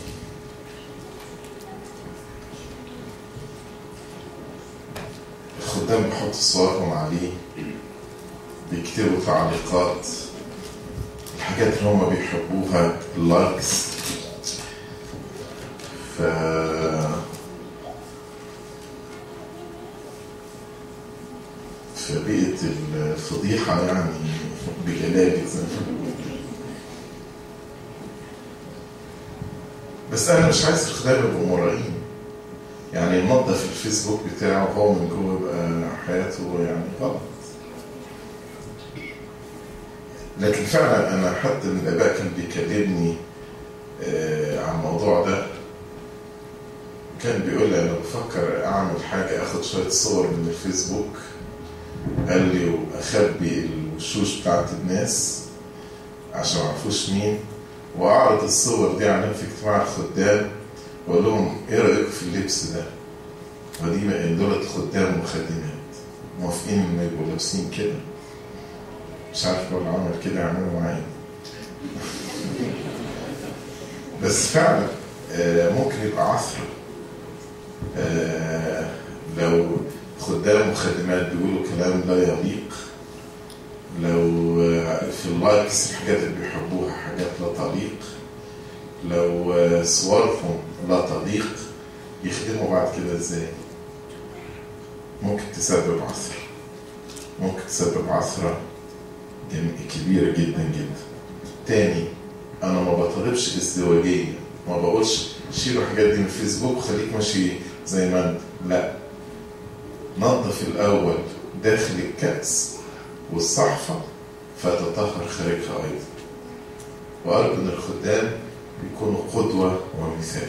الخدام بيحطوا صورهم عليه، بيكتبوا تعليقات، الحاجات اللي هم بيحبوها، اللايكس. ف فبقت الفضيحة يعني بجلابة زي ما بس أنا مش عايز الخدام يبقوا مرائين، يعني ينظف الفيسبوك بتاعه هو من جوه يبقى حياته يعني غلط. لكن فعلا أنا حد من الآباء كان بيكلمني آه عن الموضوع ده، كان بيقول لي أنا بفكر أعمل حاجة، أخد شوية صور من الفيسبوك، قال لي وأخبي الوشوش بتاعت الناس عشان ما يعرفوش مين، وأعرض الصور دي عليهم في اجتماع الخدام، وأقول لهم إيه رأيكم في اللبس ده؟ ودي ما دولت خدام وخادمات موافقين إن يبقوا لابسين كده. مش عارف لو عمل كده يعملوا معايا. بس فعلا ممكن يبقى عثرة لو خدام وخادمات بيقولوا كلام لا يليق، لو في اللايكس الحاجات اللي بيحبوها حاجات لا تليق، لو صورهم لا تليق، يخدموا بعد كده ازاي؟ ممكن تسبب عثرة، ممكن تسبب عثرة كبيرة جدا جدا. تاني، انا ما بطلبش ازدواجية، ما بقولش شيلوا الحاجات دي من الفيسبوك وخليك ماشي زي ما انت، لا، نظف الاول داخل الكأس والصحفة فتطهر خارجها ايضا. وارجو ان الخدام يكونوا قدوة ومثال.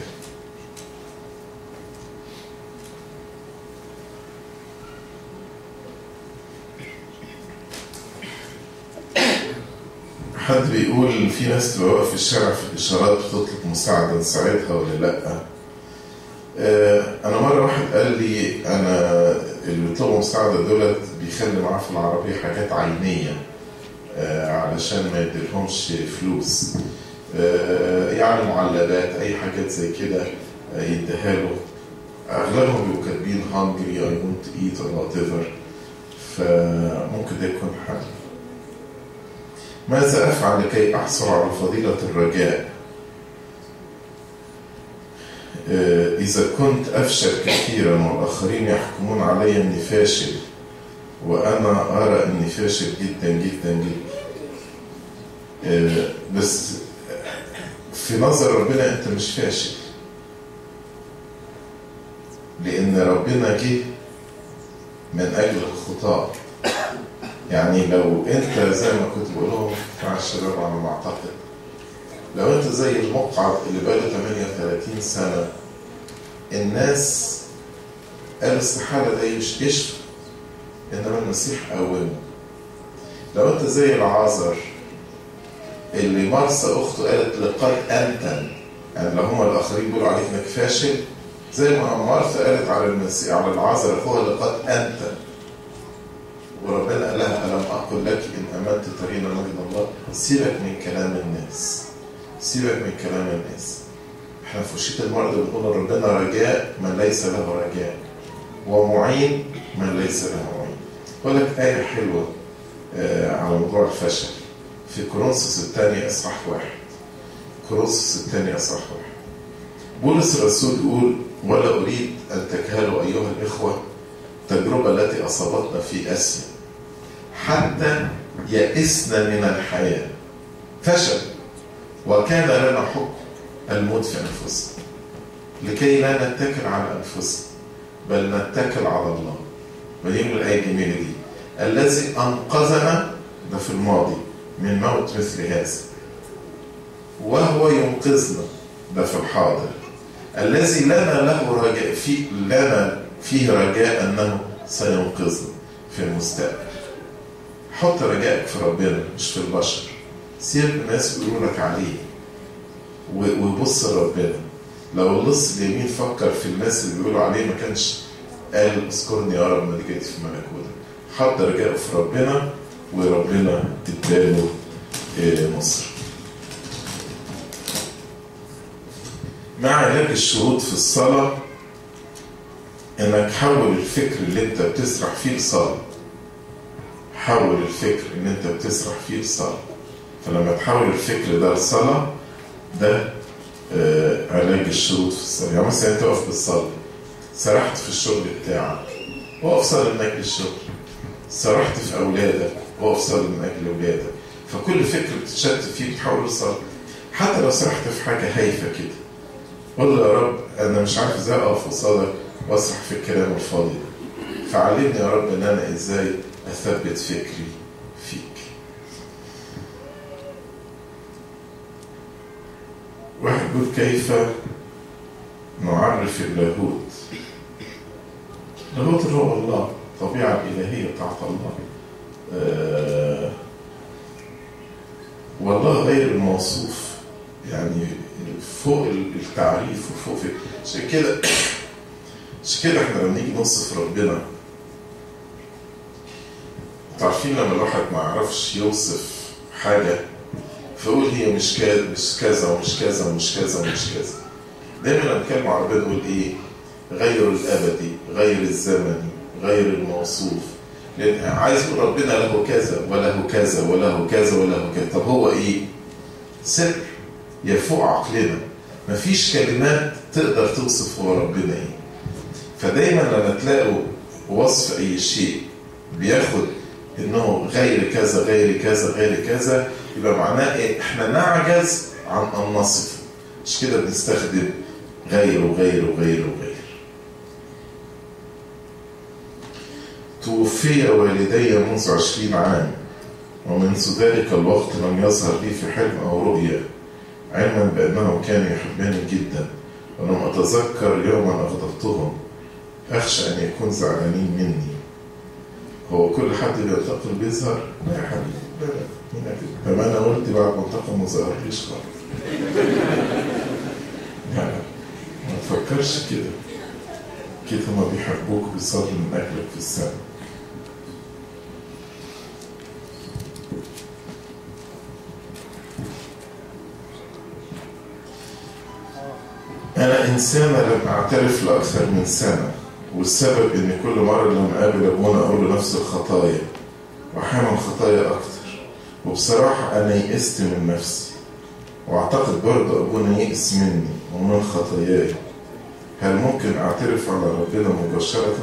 حد بيقول في ناس تبقى واقفة في الشارع في الإشارات بتطلب مساعدة، نساعدها ولا لأ؟ آه أنا مرة واحد قال لي أنا اللي بيطلبوا مساعدة دولت بيخلي معاه في العربية حاجات عينية آه علشان ما يديلهمش فلوس، آه يعني معلبات أي حاجات زي كده آه يديها له. أغلبهم بيبقوا كاتبين hungry I want to eat or whatever، فممكن ده يكون حل. ماذا أفعل لكي أحصل على فضيلة الرجاء إذا كنت أفشل كثيرا والآخرين يحكمون علي أني فاشل، وأنا أرى أني فاشل جدا جدا جدا؟ بس في نظر ربنا أنت مش فاشل، لأن ربنا جه من أجل الخطاة. يعني لو أنت زي ما كنت بقولهم مع الشباب على ما أعتقد، لو أنت زي المقعد اللي بقاله ثمانية وثلاثين سنة الناس قالوا استحالة ده يشفى، إنما المسيح قومه. لو أنت زي العازر اللي مرسى أخته قالت لقد أنتن، يعني لو هما الآخرين بيقولوا عليك إنك فاشل، زي ما مرثا قالت على المسيح على العازر أخوها لقد أنتن، وربنا قال لها ألم أقل لك إن أمنت ترين مجد الله؟ سيبك من كلام الناس، سيبك من كلام الناس. احنا في وشية المرضى بنقول ربنا رجاء من ليس له رجاء، ومعين من ليس له معين. أقول لك آية حلوة آه على موضوع الفشل في كورنثوس الثاني أصحاح واحد. كورنثوس الثاني أصحاح واحد. بولس الرسول يقول: ولا أريد أن تجهلوا أيها الإخوة التجربة التي أصابتنا في آسيا حتى يئسنا من الحياة، فشل وكان لنا حكم الموت في أنفسنا، لكي لا نتكل على أنفسنا بل نتكل على الله. ودي من الآية الجميلة دي: الذي أنقذنا، ده في الماضي، من موت مثل هذا، وهو ينقذنا، ده في الحاضر، الذي لنا له رجاء فيه لنا فيه رجاء أنه سينقذنا في المستقبل. حط رجائك في ربنا مش في البشر. سيب الناس يقولوا لك عليه وبص ربنا. لو اللص اليمين فكر في الناس اللي بيقولوا عليه ما كانش قال اذكرني يا رب ملكتي في ملكوتك. حط رجائه في ربنا وربنا اداله نصر. مع علاج الشروط في الصلاة انك حول الفكر اللي انت بتسرح فيه لصلاة. حول الفكر اللي انت بتسرح فيه لصلاة. فلما تحول الفكر ده لصلاة، ده آه علاج الشروط في الصلاة. يعني مثلا انت واقف بالصلاة، سرحت في الشغل بتاعك، وقف صلي من اجل الشغل. سرحت في اولادك، وقف صلي من اجل اولادك. فكل فكر بتشتت فيه بتحول لصلاة. حتى لو سرحت في حاجة هايفة كده، قول له: يا رب انا مش عارف ازاي اقف قصادك واسرح في الكلام الفاضي ده، فعلمني يا رب ان انا ازاي اثبت فكري فيك. واحد يقول: كيف نعرف اللاهوت؟ اللاهوت هو الله، الطبيعة الإلهية بتاعت الله. آه والله غير الموصوف، يعني فوق التعريف وفوق فكرة. عشان كده عشان كده احنا لما نيجي نوصف ربنا، تعرفين لما الواحد ما يعرفش يوصف حاجة فيقول هي مش كذا مش كذا ومش كذا ومش كذا ومش كذا. دايما لما نتكلم عن ربنا نقول ايه؟ غير الابدي، غير الزمني، غير الموصوف. لان عايز يقول ربنا له كذا وله كذا وله كذا وله كذا. طب هو ايه؟ سر يفوق عقلنا. مفيش كلمات تقدر توصف هو ربنا ايه. فدايما لما تلاقوا وصف اي شيء بياخد انه غير كذا غير كذا غير كذا، يبقى معناه ايه؟ احنا نعجز عن ان نصفه. مش كده بنستخدم غير وغير وغير وغير. توفي والدي منذ عشرين عام، ومنذ ذلك الوقت لم يظهر لي في حلم او رؤيا، علما بانهم كانوا يحبني جدا، ولم اتذكر يوما اغضبتهم، اخشى ان يكون زعلانين مني. هو كل حد بينتقل بيظهر؟ لا يا حبيبي، لا لا هنا كده. لما انا قلت بعد ما انتقل ما ظهرليش خالص. لا لا ما تفكرش كده. كده هما بيحبوك وبيصلوا من اجلك في السماء. أنا إنسانة لم أعترف لأكثر من سنة، والسبب إن كل مرة لما أقابل أبونا أقول له نفس الخطايا، وأحيانا خطايا أكتر. وبصراحة أنا يئست من نفسي، وأعتقد برضه أبونا يئس مني ومن خطاياي. هل ممكن أعترف على ربنا مباشرة؟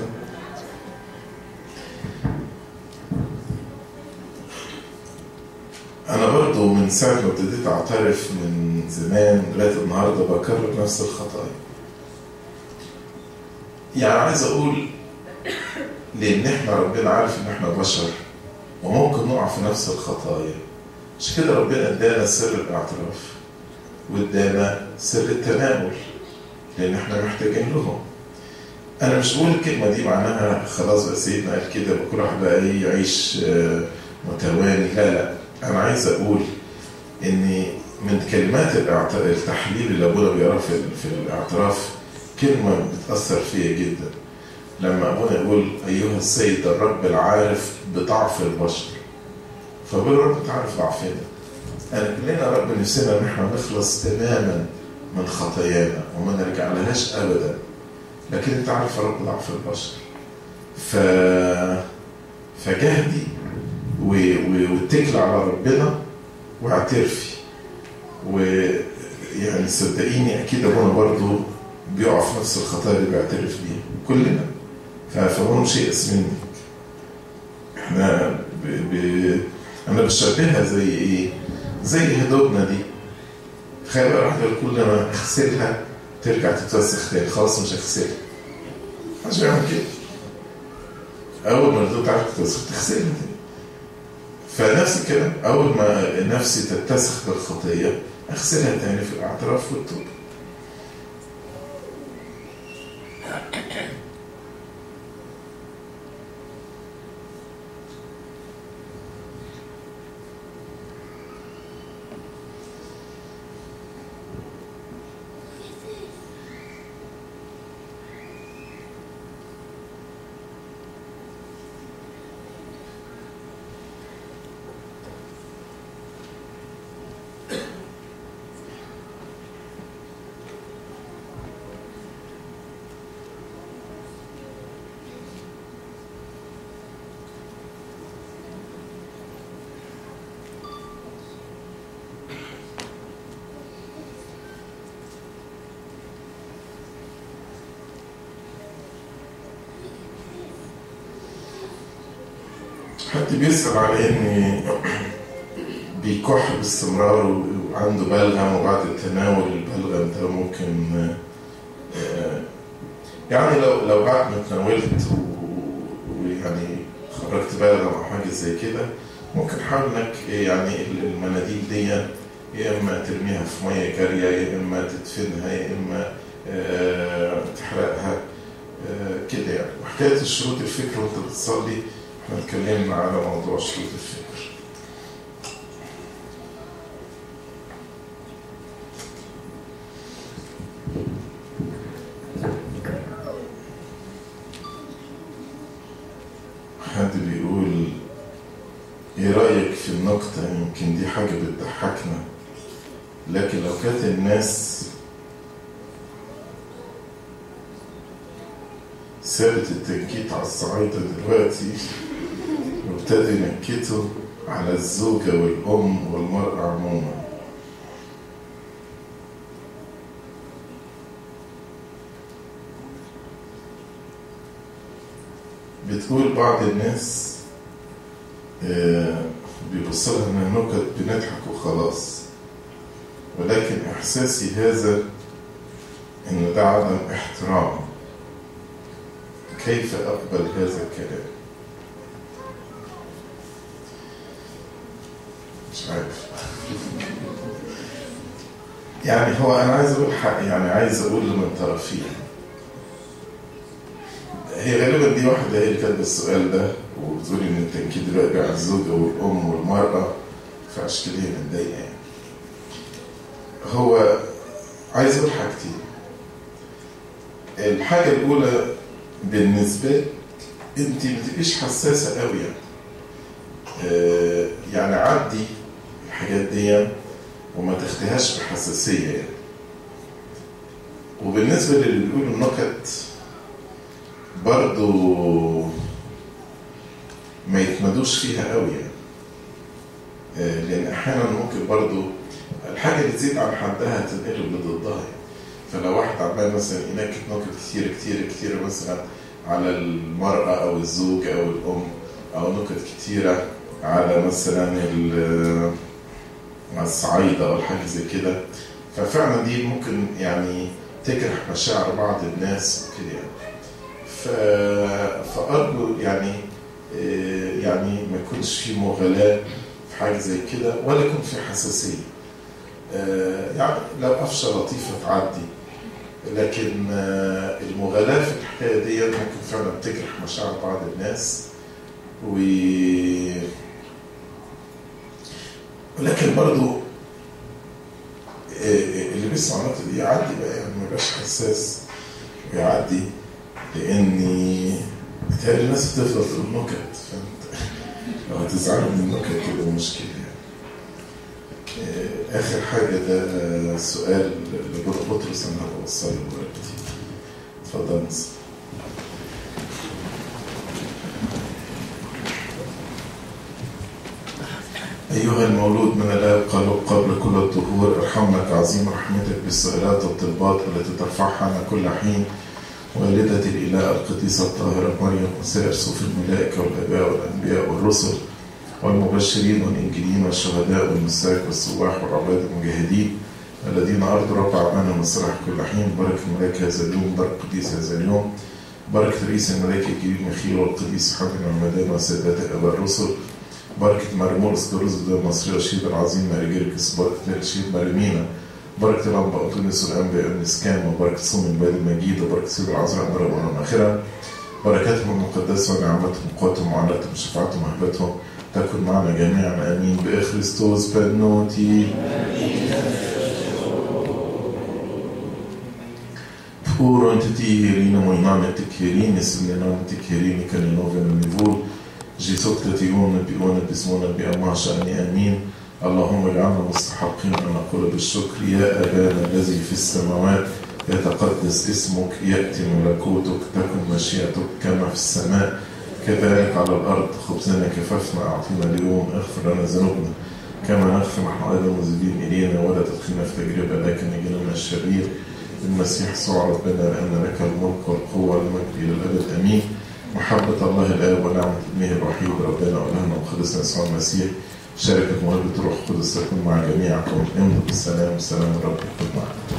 أنا برضه من ساعة ما ابتديت أعترف من زمان لغاية النهاردة بكرر نفس الخطايا. يعني عايز أقول لان احنا ربنا عارف ان احنا بشر وممكن نقع في نفس الخطايا. مش كده ربنا ادانا سر الاعتراف وادانا سر التناول لان احنا محتاجين لهم. انا مش بقول الكلمه دي معناها خلاص بقى سيدنا قال كده بكل واحد بقى ايه يعيش متواني، لا لا، انا عايز اقول ان من كلمات التحليل اللي ابونا بيقراها في الاعتراف كلمه بتاثر فيا جدا. لما ابونا يقول ايها السيد الرب العارف بضعف البشر، فبقول رب انت عارف ضعفنا. انا كلنا رب نفسنا ان احنا نخلص تماما من خطايانا وما نرجع لهاش ابدا، لكن انت عارف يا رب ضعف البشر. ف فجهدي واتكل على ربنا واعترفي. ويعني صدقيني اكيد ابونا برضو بيقع في نفس الخطايا اللي بيعترف بيها كلنا، فهو مش يأس مني. احنا ب... ب... انا بشبهها زي ايه؟ زي هدومنا دي. تخيل بقى واحده كل ما اغسلها ترجع تتوسخ تاني، خلاص مش هغسلها. مش بيعمل كده. اول ما الهدوم تعرف تتوسخ تغسلها تاني. فنفس الكلام، اول ما نفسي تتسخ بالخطيه اغسلها تاني في الاعتراف والتوبه. حد بيسأل على إن بيكح باستمرار وعنده بلغم وبعد التناول البلغم ده ممكن يعني لو لو بعد ما تناولت ويعني خرجت بلغم أو حاجة زي كده ممكن حاول إنك يعني المناديل دي يا إما ترميها في مية جارية يا إما تدفنها يا إما تحرقها كده يعني. وحكاية الشروط الفكر وأنت بتصلي احنا اتكلمنا على موضوع شروط الفكر. حد بيقول ايه رأيك في النقطة؟ يمكن دي حاجة بتضحكنا، لكن لو كانت الناس سابت التنكيت على الصعيدة دلوقتي وابتدوا ينكتوا على الزوجة والأم والمرأة عموما، بتقول بعض الناس بيبصلها انها نكت بنضحك وخلاص، ولكن احساسي هذا ان ده عدم احترام. كيف اقبل هذا الكلام؟ مش عارف. يعني هو انا عايز اقول حق، يعني عايز اقول من طرفين. هي غالبا دي واحده هي اللي كاتبه السؤال ده وبتقول ان التنكيد دلوقتي على الزوجه والام والمراه، فعشان كده هي متضايقه يعني. هو عايز اقول حاجتين. الحاجه الاولى بالنسبه انت ما تبقيش حساسه قوي يعني. آه يعني عدي الحاجات دي وما تاخديهاش بحساسيه يعني. وبالنسبه للي بيقولوا النكت برضو ما يتمدوش فيها قوي يعني. آه لان احيانا ممكن برضو الحاجه اللي تزيد عن حدها تنقلب لضدها يعني. فلو واحد عمال مثلا ينكت نكت كتير كتير كتير مثلا على المرأة أو الزوج أو الأم، أو نكت كتيرة على مثلا الصعايدة أو حاجة زي كده، ففعلا دي ممكن يعني تجرح مشاعر بعض الناس كده يعني. فأرجو يعني يعني ما يكونش في مغالاة في حاجة زي كده، ولا يكون في حساسية. يعني لو قفشة لطيفة تعدي، لكن المغالاة في الحكاية دي ممكن فعلا تجرح مشاعر بعض الناس، و ولكن برضو اللي بيسمع النقطة دي يعدي بقى، يعني ما يبقاش حساس ويعدي، لأني بتهيألي الناس بتفضل تقول نكت، فهمت؟ لو هتزعلوا من النكت تبقى مشكلة يعني. آخر حاجة ده سؤال لبطرس أنا هوصله دلوقتي. اتفضل نصر. أيها المولود من الآب قبل كل الظهور، ارحمنا كعظيم رحمتك بالسؤالات والطلبات التي ترفعها عنا كل حين والدة الإله القديسة الطاهرة مريم، وسائر صوف الملائكة والآباء والأنبياء والرسل والمبشرين والإنجيليين والشهداء والمساك والسواح والعباد المجاهدين الذين أرضوا رب أعمالنا مصرح كل حين. بركة الملائكة هذا اليوم، بركة قديس هذا اليوم، بركة رئيس الملائكة الكريم ميخائيل والقديس حبيب المعمدان وسادات أبا الرسل، بركة مرمورس كروز المصرية الشهيد العظيم ماري جرجس، بركة الشهيد ماريمينا، بركة الأنبا أنطونيوس والأنبياء ابن سكام، وبركة صوم الباب المجيد، وبركة سيد العذراء مرة وأنا آخرة. بركاتهم المقدسة ونعمتهم وقوتهم وعلتهم وشفاعتهم وهبتهم تكن معنا جميعا آمين بإخريستوس بنوتي. Puro inte tiherine moinane tiherine simlenane tiherine kaninoven nivul جيسوك تتيون بيون باسمنا بأمع شأني آمين. اللهم اجعلنا مستحقين أن نقول بالشكر: يا أبانا الذي في السماوات يتقدس اسمك، يأتي ملكوتك، تكن مشيئتك كما في السماء كذلك على الأرض. خبزنا كفافنا أعطينا اليوم، اغفر لنا ذنوبنا كما نغفر نحن أيضا المذنبين إلينا، ولا تدخلنا في تجربة لكن نجينا من الشرير. المسيح يسوع ربنا، لأن لك الملك والقوة والمجد إلى الأبد آمين. محبة الله الآب ونعمة ابنه الوحيد ربنا وإلهنا وخلصنا يسوع المسيح، شركة موهبة الروح القدس تكون مع جميعكم. امضوا بالسلام، والسلام الرب يكون معكم.